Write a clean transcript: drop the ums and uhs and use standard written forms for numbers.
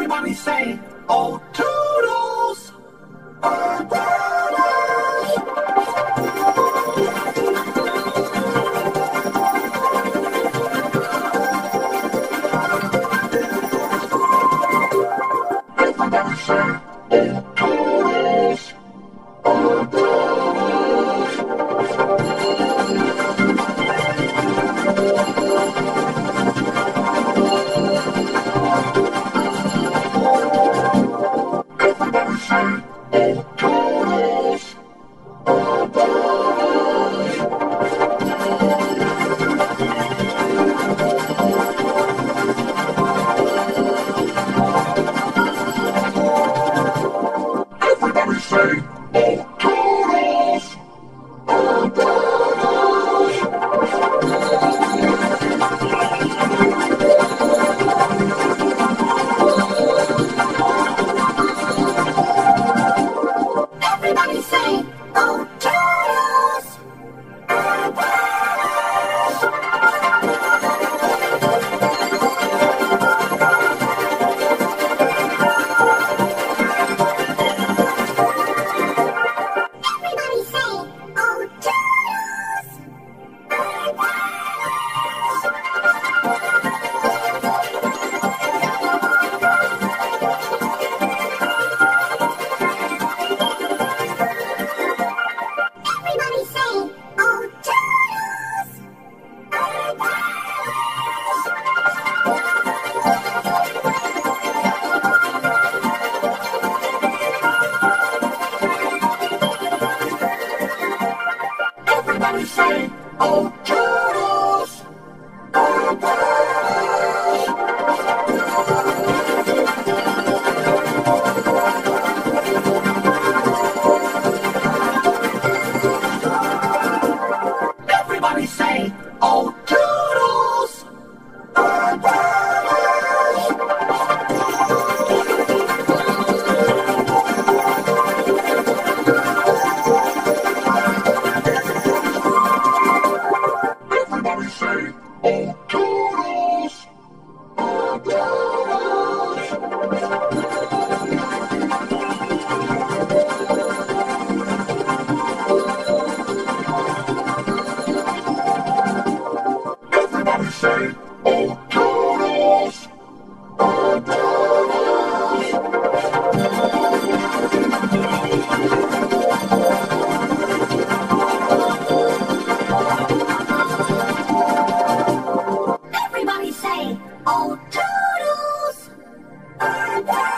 Everybody say, oh, Toodles! Oh, everybody say, oh, Toodles! Oh, Toodles! Everybody say, oh, Toodles! Oh, Toodles! Everybody say, oh, Toodles! Oh, Toodles! Everybody say, oh, Toodles! Oh, Toodles! Everybody say, oh, Toodles! Oh, everybody say, oh, Toodles! Everybody say, oh, Toodles! Oh, Toodles! Everybody say, oh, Toodles! Oh, Toodles! Everybody say, oh, Toodles! Oh, Toodles! Everybody say, oh, Toodles! Oh, Toodles! Everybody say, oh, Toodles! Oh, Toodles!